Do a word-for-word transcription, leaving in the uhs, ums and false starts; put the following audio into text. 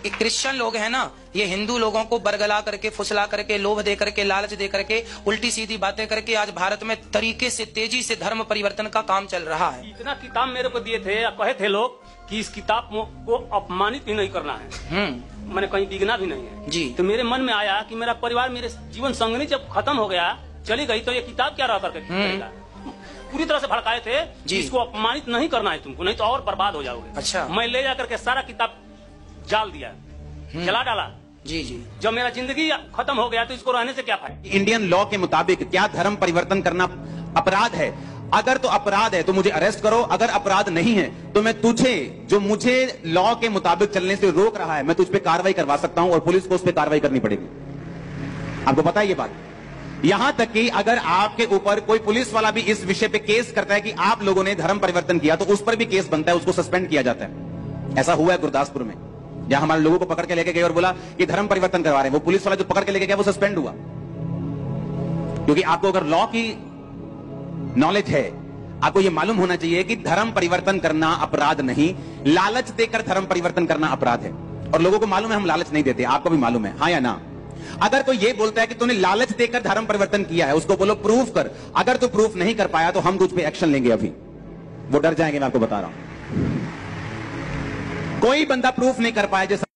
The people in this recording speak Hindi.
कि क्रिश्चियन लोग हैं ना, ये हिंदू लोगों को बरगला करके, फुसला करके, लोभ दे करके, लालच दे करके, उल्टी सीधी बातें करके आज भारत में तरीके से, तेजी से धर्म परिवर्तन का काम चल रहा है। इतना किताब मेरे को दिए थे, कहे थे लोग कि इस किताब को अपमानित भी नहीं करना है, हम्म मैंने कहीं बिगना भी नहीं है जी। तो मेरे मन में आया कि मेरा परिवार, मेरे जीवन संगनी जब खत्म हो गया, चली गई, तो ये किताब क्या रह करके करेगा। पूरी तरह से भड़काए थे जी, इसको अपमानित नहीं करना है तुमको, नहीं तो और बर्बाद हो जाओगे। अच्छा। मैं ले जाकर के सारा किताब जाल दिया, जला डाला जी जी। जब मेरा जिंदगी खत्म हो गया तो इसको रहने से क्या फायदा। इंडियन लॉ के मुताबिक क्या धर्म परिवर्तन करना अपराध है? अगर तो अपराध है तो मुझे अरेस्ट करो, अगर अपराध नहीं है तो मैं तुझे, जो मुझे लॉ के मुताबिक चलने से रोक रहा है, मैं तुझ पे कार्रवाई करवा सकता हूं और पुलिस को उस पर कार्रवाई करनी पड़ेगी। आपको पता है ये बात? यहां तक कि अगर आपके ऊपर कोई पुलिस वाला भी इस विषय पे केस करता है कि आप लोगों ने धर्म परिवर्तन किया, तो उस पर भी केस बनता है, उसको सस्पेंड किया जाता है। ऐसा हुआ है गुरदासपुर में, जहां हमारे लोगों को पकड़ के लेके गए और बोला कि धर्म परिवर्तन करवा रहे हैं। वो पुलिस वाला जो पकड़ के लेके गया वो सस्पेंड हुआ, क्योंकि आपको अगर लॉ की नॉलेज है, आपको यह मालूम होना चाहिए कि धर्म परिवर्तन करना अपराध नहीं, लालच देकर धर्म परिवर्तन करना अपराध है। और लोगों को मालूम है हम लालच नहीं देते, आपको भी मालूम है, हाँ या ना? अगर कोई ये बोलता है कि तूने लालच देकर धर्म परिवर्तन किया है, उसको बोलो प्रूफ कर। अगर तू प्रूफ नहीं कर पाया तो हम तुझ पे एक्शन लेंगे। अभी वो डर जाएंगे, मैं आपको बता रहा हूं। कोई बंदा प्रूफ नहीं कर पाया, जैसा